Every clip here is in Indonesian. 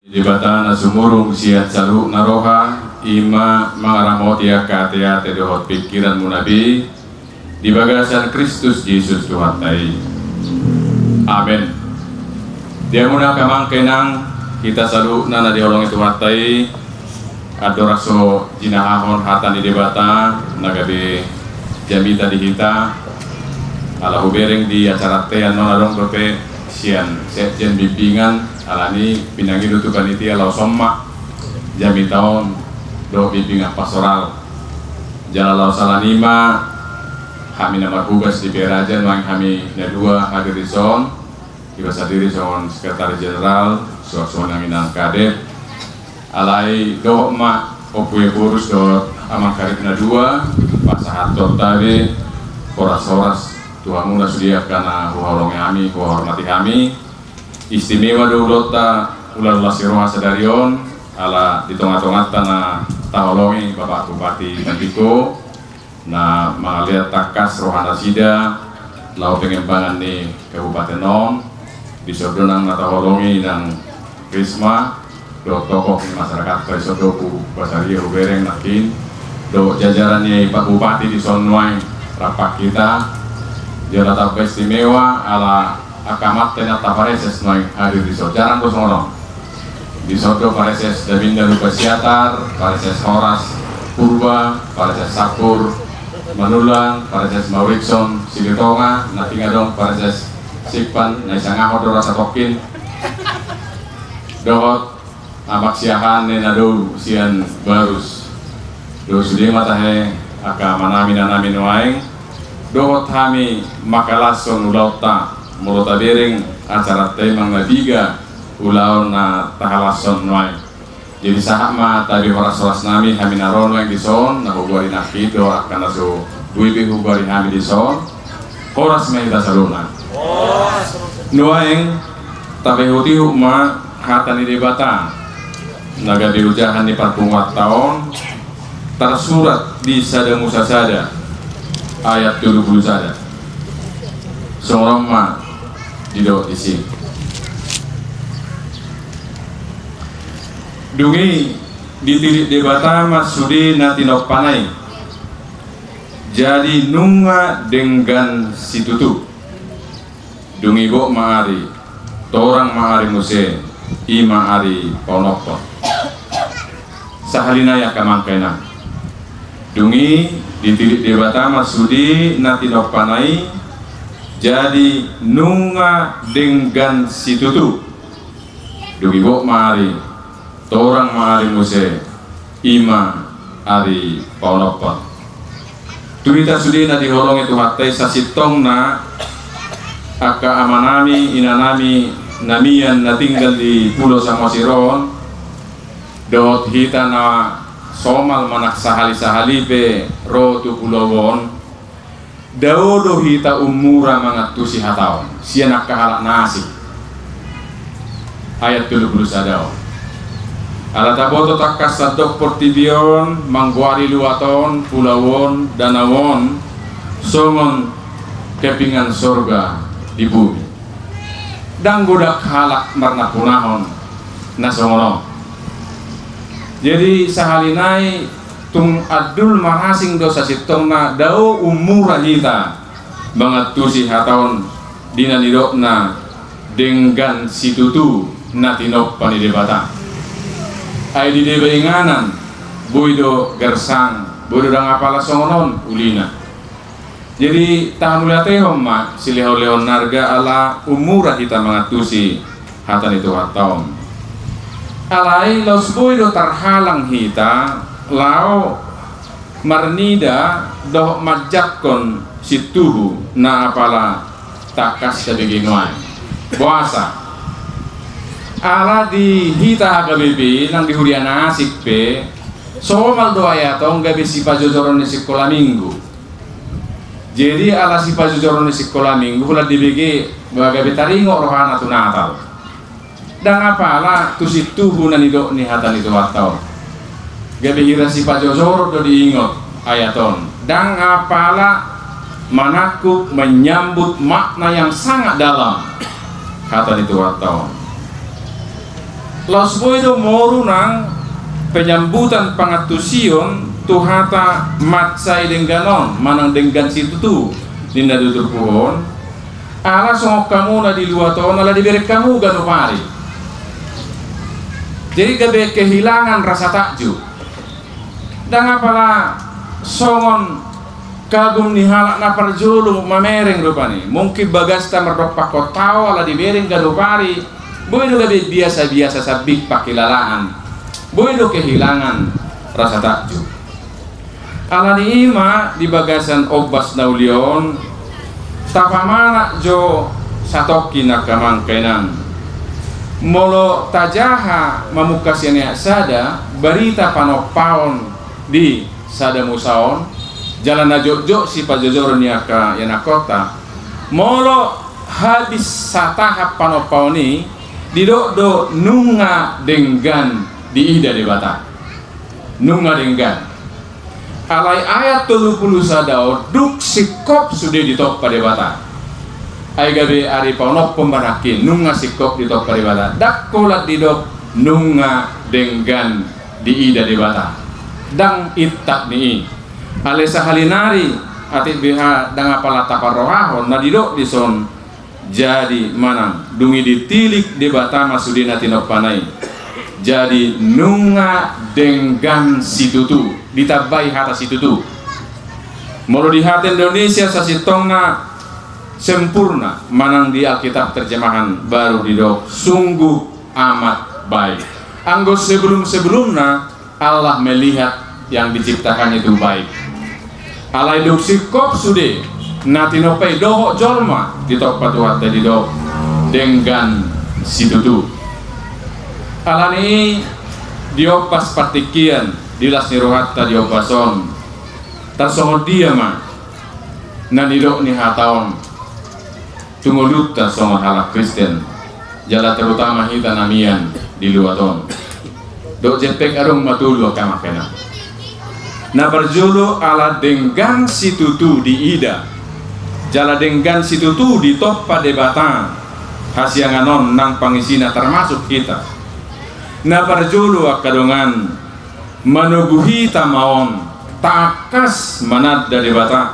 Dibatan asumurung siat saluk naroha ima mangaramot ya katea tedohot pikiran munabi di bagasan Kristus Yesus Tuhan tai. Amin. Dia muna kamang kenang kita saluk nana diolong itu tai adoraso jinahahon hatan di debata nagabe jamita di hita ala hubereng di acara tean nonarong dope sian sekjen bimbingan alani pinangi dutu panitia lau somma jami tahun do bimbingan pastoral jala lau salanima kami nama tugas di Perajan mang kami dua hadir di son kita sadiri son sekretaris jenderal son yang minang kadep alai do ma opue kurus do amang karib na dua pasahat tadi poras-poras Tuhan muda sudia karena huholong kami, hormati kami istimewa dulota ulah siroha sedarion ala di tengah-tengah tanah taholongi Bapak Bupati Kantiko na mengaliat takas rohana sida lau pengembangan di Kabupaten Nong di sodonang na taholongi dan Risma do tokoh masyarakat Kaisodoku Basaria Hubereng nakin do jajarannya Pak Bupati di Sonwai rapat kita dia tetap istimewa ala akamat ternyata pareses noy hadir di so jarang kos ngorong di sodo pareses Davinda Lupa Siatar pareses Horas Purba pareses Sakur Manulang pareses Maurikson Silitonga natinga dong pareses Sipan naisangahod do rasa tokin dohot amak siahan nenado sian barus do sudi matahe aka manami nanami noaing dohot kami makalason ulauta mulota bereng acara temang nabiga ulau na tahalason noai jadi sahak ma tadi horas-horas nami kami naron yang dison na hugari nakit do akan naso duibi hugari kami dison horas mehita saluna noaing tapi huti hukma hatan di debata naga diujahan di 40 tahun tersurat di Sada Musa Sada ayat 70 saja seorang ma dido di sini dungi ditilik debata masudi natinok panai jadi nunga dengan situtu dungi bo maari torang maari muse ima ari ponokon sahalina ya kamangkena dungi ditilik debata masudi natinok panai jadi nunga dengan situtu dugi bok mari torang mari muse ima ari ponokon tuita sudi na diholong itu hatai sasitong na aka amanami inanami namian na tinggal di Pulau Samosiron dot hita na somal manak sahali-sahali pe rotu pulawon daudo hita umura mangatusi hataon sianak kahalak nasi ayat 70 sadao ala taboto takas sadok portibion mangguari luaton pulawon danawon songon kepingan sorga di bumi dan godak halak marna punahon nasongono. Jadi sahalinai tung adul marasing dosa sitong na dao umura hita mangatusi hataon dina nidokna dengan situtu natinok panidebata ay di debenganan buido gersang buido dang apala songonon ulina jadi tahan uliatehom ma silihau leon narga ala umura hita mangatusi hatan itu hataon alai los boydo terhalang hita lao marnida doh majakon situhu na apala takas sebagai noai puasa ala di hita HKBP nang dihurian asik pe somal doa ya tong gabe si pajojoron di sekolah minggu jadi ala si pajojoron di sekolah minggu ulah dibagi gabe taringo rohana tu natal dan apalah tu situ hunan itu nihatan itu atau gabe hira si pajojoro do diingot ayaton dan apalah manaku menyambut makna yang sangat dalam kata itu atau Laos boido moru nang penyambutan pangatusion tuhata matsai dengganon manang denggan situ tu ninda tutur pohon ala songok kamu na di luaton ala diberi kamu ganupari. Jadi gabe kehilangan rasa takjub dan apalah songon kagum ni halak na parjulu mamereng rupani mungkin bagasta merdok pakotao ala diberi ganupari boido gabe biasa-biasa sabik pakilalaan boido kehilangan rasa takjub. Ala ni ima di bagasan obbas naulion tapamana jo satoki nakamang kainan molo tajaha mamukas yang sada berita panopaon di sada musaon jalan najojo si pajojoron yaka yana kota molo habis satahap panopaon ni didok nunga denggan di ida di bata nunga denggan alai ayat 30 sadao duk sikop sudah ditop pada bata ay gabe ari paunok pembanakin nunga sikop ditop pada bata dak kolat didok nunga denggan di ida di bata dang itak ni alai sahalinari atit biha dang apala taparrohahon na didok dison jadi manang dungi ditilik di bata masudina tinok panai jadi nunga denggan situtu ditabai hata situtu molo di hati Indonesia sasitongna sempurna manang di Alkitab terjemahan baru didok sungguh amat baik anggo sebelum-sebelumna Allah melihat yang diciptakan itu baik alai duk sikop sude natinopai doho jolma ditok patuhat tadi dok denggan situtu alani diopas partikian dilas nirohatta diopason tarsongo dia mah nanidok ni hataon tungolutta songo halak Kristen jala terutama hita namian di luaton dok jepek arung matulu kamakena na berjolo ala denggan situtu di ida jala denggan situtu di toppa debatan hasianganon nang pangisina termasuk kita na berjolo akadongan manuguhi tamaon takas manad dari bata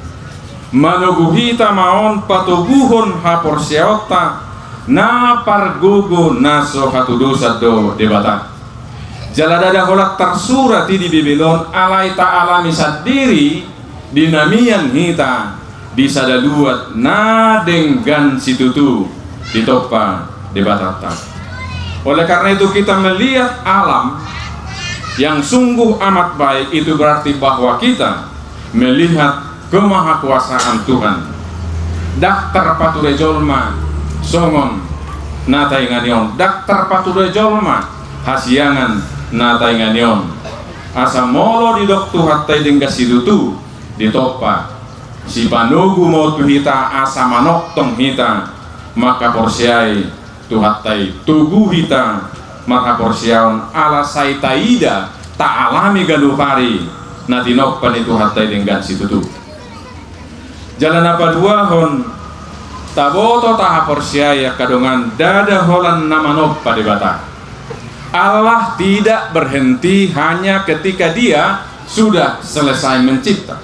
manuguhi tamaon patuguhon hapor seota na pargugo naso hatudosa do debata jaladada holat tersurat di Babylon alai ta'ala misadiri dinamian hita disadaluat na denggan situtu ditopa debata. Oleh karena itu kita melihat alam yang sungguh amat baik itu berarti bahwa kita melihat kemahakuasaan Tuhan. Daktar pature jolma songon natai nganion daktar pature jolma hasiangan natai nganion asa molo di dok tuhatai dengga sidutu ditopa si panugu mau tuhita asa manok tong hita maka porsiai tuhatai tugu hita maka porsiaon ala saitaida tak alami galupari natinok panitu hatai denggan situtu jalan apa dua hon taboto taha porsiaya kadongan dada holan namanok pada bata. Allah tidak berhenti hanya ketika dia sudah selesai mencipta.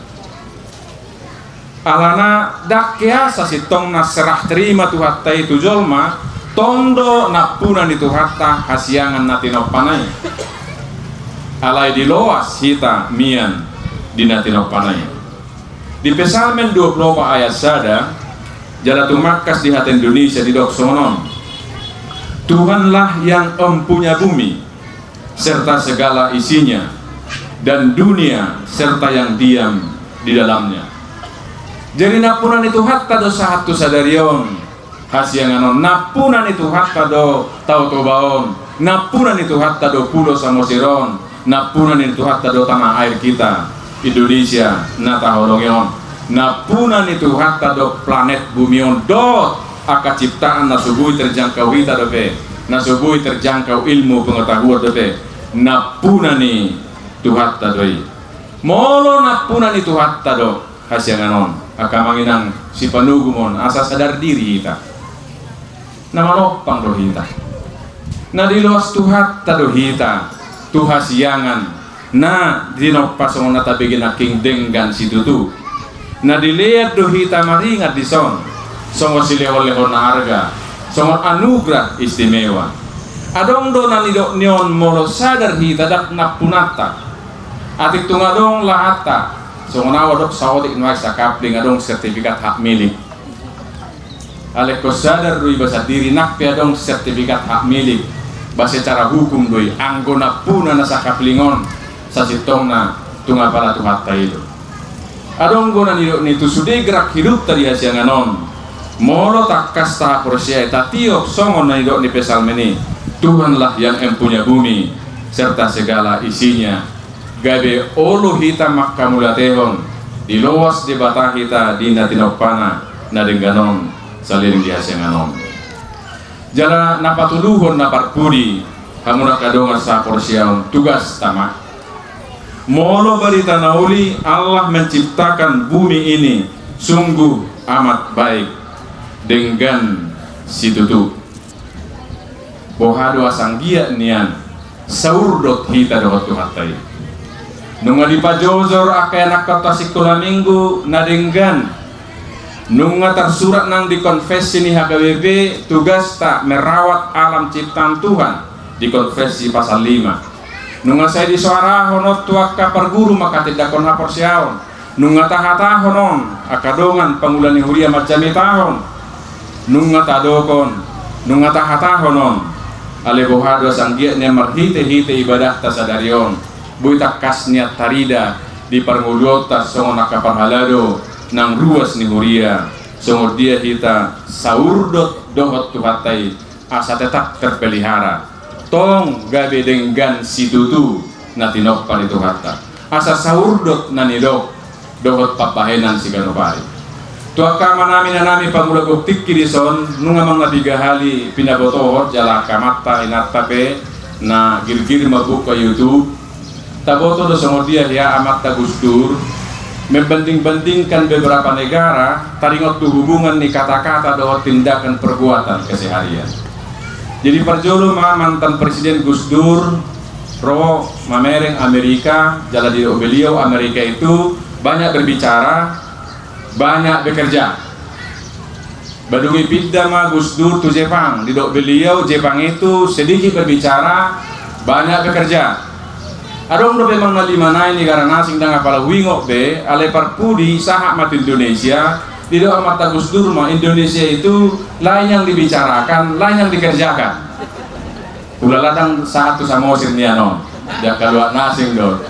Alana dakya sasitong na serah terima tuhatai itu jolma tondo napunan itu hatta hasiangan natinok panai alai diloas hita mian di natinok panai. Di Psalmen 24 ayat sada jalatu makas di hati Indonesia di doksonon Tuhanlah yang empunya bumi serta segala isinya dan dunia serta yang diam di dalamnya. Jadi napunan itu hatta do sahatu sadarion hasianganon napunan itu hatta do tautobaon napunan itu hatta do pulau samosiron napunan itu hatta do tanah air kita Indonesia nata horongion napunan itu hatta do planet bumion do aka ciptaan nasubui terjangkau hita dope nasubui terjangkau ilmu pengetahuan dope napunan itu hatta doi molo napunan itu hatta do hasianganon aka manginang si panugumon asa sadar diri hita nama nopang do hita na diluas tuhat tado hita tuha siangan na dinopasong na tabigin aking denggan situtu na dilihat do hita maringat di son songo sileho-leho na harga songo anugerah istimewa adong do na nidok nion molo sadar hita dak napunata atik tungadong lahata songo nawadok saotik nuay sa kapling adong sertifikat hak milik alek ko sadar doi basa diri nakpi adong sertifikat hak milik basa cara hukum doi anggona puna na sa kaplingon sa sitong na tunga pala tuhat tayo adong gona nito sude gerak hidup tadi hasil nganon molo tak kasta porsia tatiok songon na nidok ni pesal meni Tuhanlah yang empunya bumi serta segala isinya gabe olo hita makkamulatehon di loas di batah hita di natinopana na dengganon saling di hasil nganon jala napatuluhon naparpudi hamuna kadonga sa porsiaon tugas tamak molo barita nauli Allah menciptakan bumi ini sungguh amat baik dengan situtu bohado asanggia nian saurdot hita dohot tuhatai nunga dipajozor akay nakata sikula minggu na dengan nunga tersurat nang dikonfesi ni HKBP tugas tak merawat alam ciptaan Tuhan dikonfesi pasal 5 nunga saya di suara honot tuaka perguru maka tidak kon hapor siaon nunga tahata honon akadongan pangulani huria macami tahun nunga tadokon nunga tahata honon ale bohado sanggiatnya marhite-hite ibadah tasadarion buitak kasnya tarida di parngudota songo nakaparhalado nang ruas ni huria songo dia hita saurdot dohot tuhatai asa tetap terpelihara tong gabe dengan situtu natinok pari tuhata asa saurdot nanidok dohot papahenan si ganopari tuaka manami nanami pangula buktik kirison nunga mga bigahali pinabotohot jala kamata inatape na girgir mabuka YouTube taboto do songo dia ya amat tagustur membanding-bandingkan beberapa negara taringot tu hubungan ni kata-kata dohot tindakan perbuatan keseharian jadi perjolo mantan presiden Gus Dur ro mamereng Amerika jala di beliau Amerika itu banyak berbicara banyak bekerja badungi pidama Gus Dur tu Jepang di beliau Jepang itu sedikit berbicara banyak bekerja adong do memang nalimana ini karena sing dang apala wingok be ale parpudi sahak mat Indonesia di do amat Gus Dur mah Indonesia itu lain yang dibicarakan lain yang dikerjakan ulah ladang saat tu samosir niano dia keluar nasing do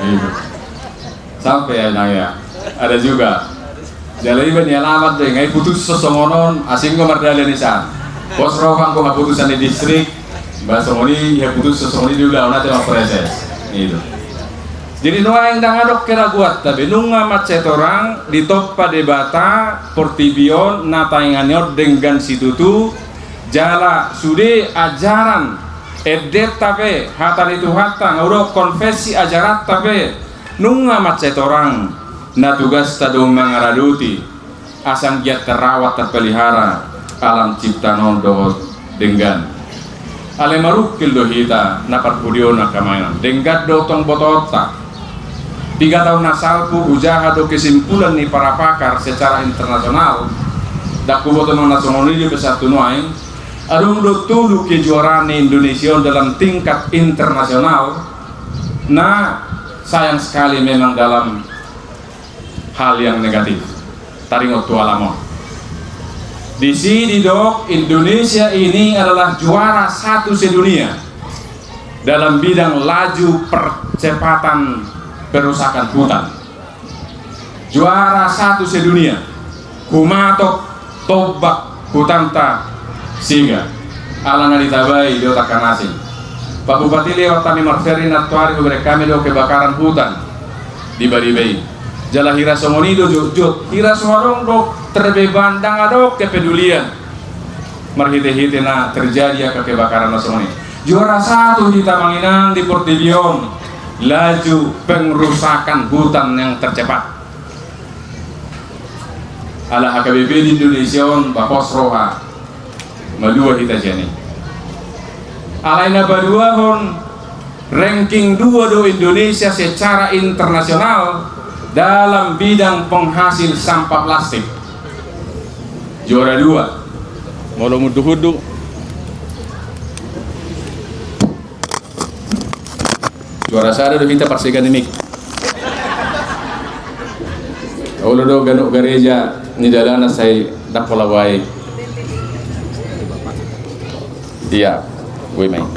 sampai ya ada juga jalai ban ya lamat deh ngai putus sosongonon asing ko mardalenisan bos rohang ko putusan di distrik basongoni ya putus sosongoni diulah ona tema proses itu jadi noa yang dangadok keraguat tapi nunga macet orang di topa debata portibion nataingannya dengan situtu jala sude ajaran edet tapi hata itu hata nguruk konfesi ajarat tapi nunga macet orang na tugas tadong mangaraduti asang giat terawat terpelihara alam ciptaan dohot dengan ale marukil do hita naparpudio na kamainan denggat dotong botota 3 tahun nasalpu ujaha do kesimpulan ni para pakar secara internasional daku boto nasional ini besar tunuain adung do tulu kejuaraan Indonesia dalam tingkat internasional nah sayang sekali memang dalam hal yang negatif taringot tualamon di sini dok Indonesia ini adalah juara 1 sedunia dalam bidang laju percepatan perusakan hutan juara 1 sedunia kumatok tobak hutanta singa ala nalitabai do takanasin Pak Bupati lewat kami marferi natwari beberapa kami do kebakaran hutan di Baribei jala hira somonido jut hira suarong dok terbebandang adok kepedulian marhite-hite na terjadi kebakaran somoni juara 1 kita manginang di Portibion laju pengrusakan hutan yang tercepat ala HKBP di Indonesia Bapos Roha madua kita jani Alaina badua hon ranking 2 do Indonesia secara internasional dalam bidang penghasil sampah plastik. Juara 2. Molo mudu-hudu. Juara sada do kita parsigan ini. Ulo do ganuk gereja ni dalana saya dakolawai. Iya, gue main.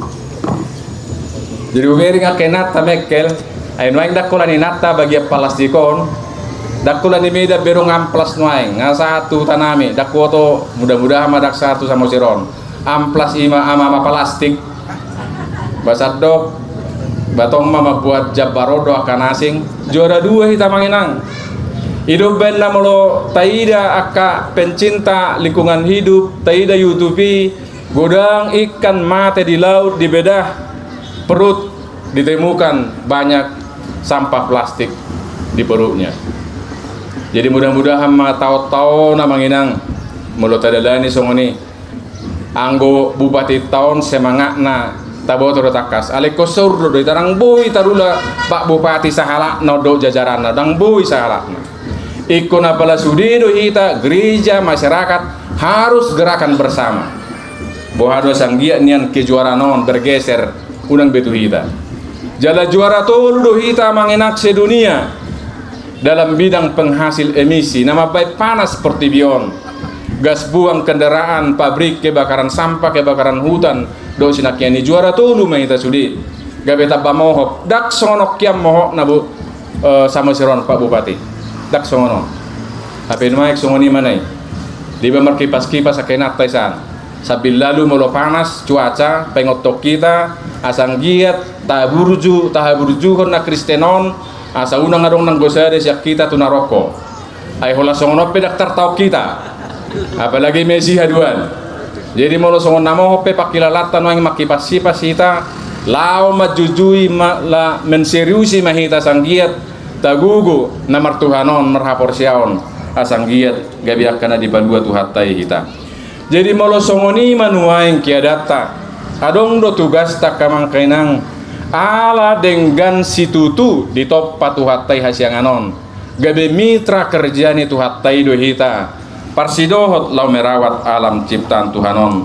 Jadi uberi ngakenat tamekel, ay nuaing dakola ni nata bagi palastikon, dakola ni meda berong amplas nuaing, nga 1 tanami, dakoto mudah-mudahan madak 1 sama siron, amplas ama plastik, basadok, batong mama buat jabarodo akan asing, juara 2 kita manginang. Hidup benda molo taida aka pencinta lingkungan hidup, taida YouTube, godang ikan mati di laut di bedah. Perut ditemukan banyak sampah plastik di perutnya. Jadi mudah-mudahan tahu-tahu na manginang mulut tadalani songoni anggo bupati tahun semangatna tabo takas aleko surdo do tarang boy tarula Pak Bupati sahala nodo jajaranna dang boy sahalakna ikon apala sudi do hita gereja masyarakat harus gerakan bersama bohado sanggia nian kejuaranon bergeser unang betu hita jala juara tolu do hita mangenak sedunia dalam bidang penghasil emisi nama baik panas seperti bion gas buang kendaraan pabrik kebakaran sampah kebakaran hutan do sinakiani juara tolu mahita sudi gabe tabba mohop dak sonok kiam mohop nabu sama siron Pak Bupati dak songono tapi nuaik songoni manai di bamar kipas-kipas akenat taisan sabil lalu molo panas cuaca pengotok kita asang giat taburju na kristenon asa unang adong nang gosade siak kita tunaroko ay hola songono pe daktar tau kita apalagi Messi haduan jadi molo songon namo pe pakilalatan wang makipas-kipas kita lao majujui la menseriusi mahita sanggiat tagugu namar tuhanon merhapor siaon asang giat gabiak kana di bandua tuhatai kita. Jadi molo songoni manuaing kiadata adong do tugas tak kamang kainang ala dengan situtu di top patuhatai hasyanganon gabe mitra kerjani tuhatai do hita parsidohot lau merawat alam ciptaan Tuhanon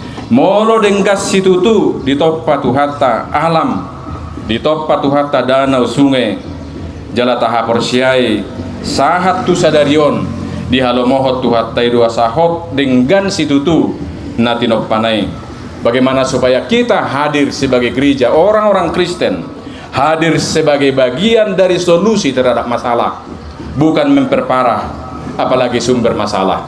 molo dengan situtu di top patuhata alam di top patuhata danau sungai jala tahapor siai sahat tu sadarion di halomohot tuhatai dua sahot dengan situtu natinok panai bagaimana supaya kita hadir sebagai gereja orang-orang Kristen hadir sebagai bagian dari solusi terhadap masalah bukan memperparah apalagi sumber masalah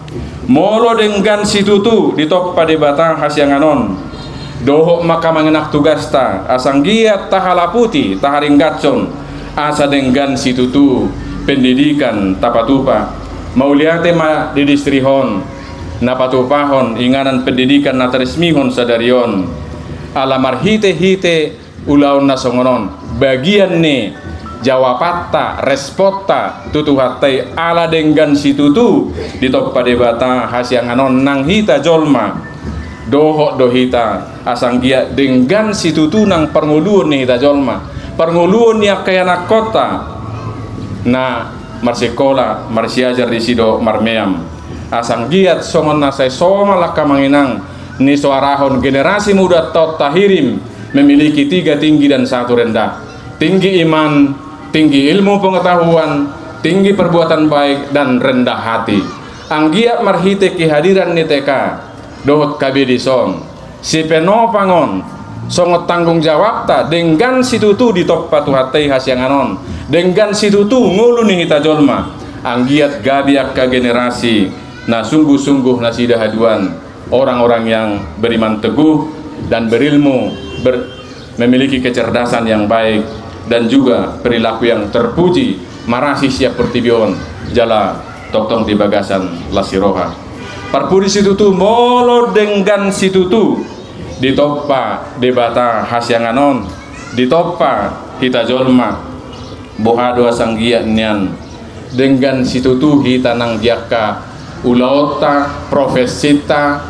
molo dengan situtu di top padebata hasyanganon dohok maka mengenak tugas ta asang giat tahalaputi taharinggatson asa dengan situtu pendidikan tapatupa mauliate ma didistrihon napatupahon inganan pendidikan nataresmihon sadarion alamar hite ulaon nasongonon bagian ne jawapatta respota tutuhatai ala dengan situtu di top padebata hasyanganon nang hita jolma dohok dohita asanggia dengan situtu nang pernguluan ni hita jolma pernguluan ya kayana kota na marsekola marsiajar di sido marmeam asang giat songon nasai soma laka manginang ni suarahon generasi muda tot tahirim memiliki 3 tinggi dan 1 rendah tinggi iman tinggi ilmu pengetahuan tinggi perbuatan baik dan rendah hati anggiat marhite kehadiran niteka dohot kabedison si penopangon songot tanggung jawab ta dengan situtu di top patuhatai hasyanganon dengan situtu ngulu nih kita jolma anggiat gabiak ke generasi na sungguh-sungguh nasidah haduan orang-orang yang beriman teguh dan berilmu memiliki kecerdasan yang baik dan juga perilaku yang terpuji marasi siap pertibion jala totong di bagasan lasiroha parpuri situtu molo dengan situtu ditoppa debata hasyanganon ditoppa hita jolma bohado sanggia nian dengan situtu hita nang diaka ulaota profesita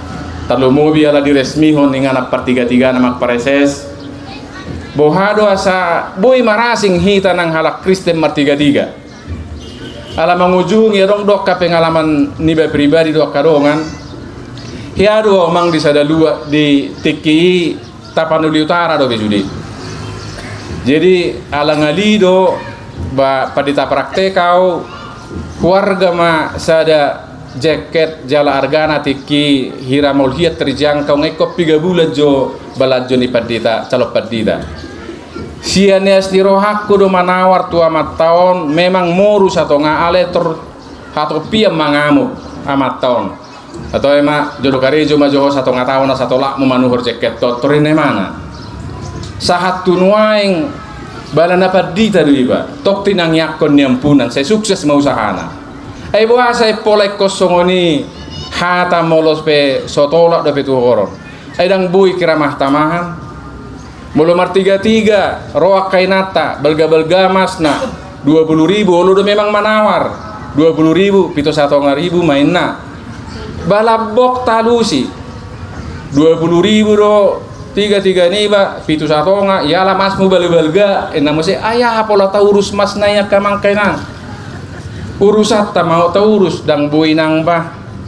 Talo mobi ala diresmihon ingana pertiga-tiga nama pareses. Bohado asa boy marasing hita nang halak Kristen martiga-tiga. Ala mangujung ya dong dok ka pengalaman niba pribadi dok kadongan. Hiado mang di sadalua di tiki Tapanuli Utara do besudi. Jadi ala ngalido ba padita praktekau keluarga ma sada jaket jala argana tiki hiramol hiat terjangkau ngekop 3 bulan jo balajo ni padita calok padita sianias ni rohaku do manawar tua amat tahun memang morus atau ngaale atau piam mangamu amat tahun atau emak jodoh karejo majoho satu tahun satu lak memanuhur jaket totorine mana sahat tunuaing balana padita duiba tok tinang yakon nyampunan saya sukses mau usahana. Ay buasa polek kosong ini hata molos pe sotolak do pe tuhoron. Ay dang bui kiramah tamahan. Mulu martiga-tiga roak kainata belga-belga masna 20.000 lu do memang manawar 20.000 pito 1.000 mainna. Balabok talusi 20.000 do tiga niba pito 1.000 ialah masmu belga-belga enamo se ayah apola taurus masna ya kamang kainan. Urusat ta mau taurus dang buinang bah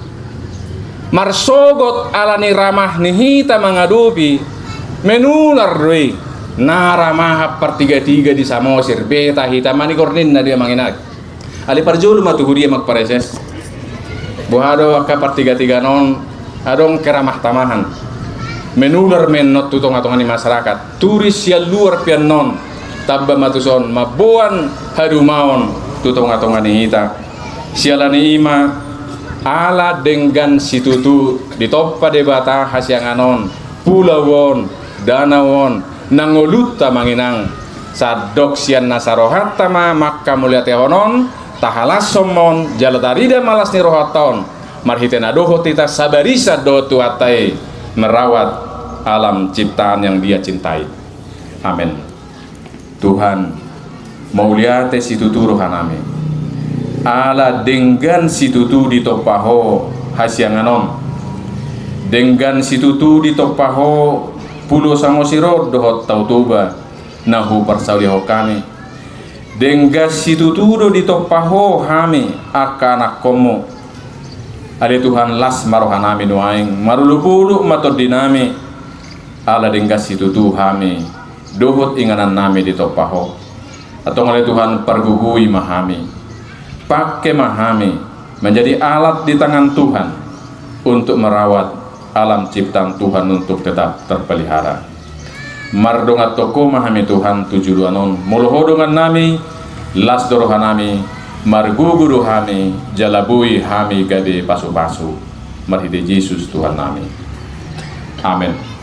marsogot alani ramah nihita mangadupi menular doi naramah pertiga-tiga di samosir beta hita mani kornin na dia manginag ali parjulu matu hudia magpareses buhado ka pertiga-tiga non adong keramah tamahan menular menot tutong-atongan di masyarakat turis ya luar pian non tabba matuson mabuan hadumaon tutong-atongan hita sialani ima ala dengan situtu ditoppa debata hasyanganon pulawon danawon nangoluta manginang sadok sian nasarohat tama makka mulyate honon tahalas somon jalatarida malas ni rohaton marhitena doho tita sabarisa do tuatai merawat alam ciptaan yang dia cintai. Amin. Tuhan mauliate situtu rohaname ala dengan situtu ditopaho hasyanganon dengan situtu ditopaho pulo samosiro dohot tautuba nahu parsauliho kami dengan situtu do ditopaho hami akanak komo ade Tuhan las marohanami nuaing marulupulu matodinami ala dengan situtu hami dohot inganan nami ditopaho atau oleh Tuhan pergugui mahami pakai mahami menjadi alat di tangan Tuhan untuk merawat alam ciptaan Tuhan untuk tetap terpelihara mardongat toko mahami Tuhan tujuanon muluhodongan nami las dorohanami margugu rohami jalabui hami gade pasu-pasu marhide Yesus Tuhan nami. Amin.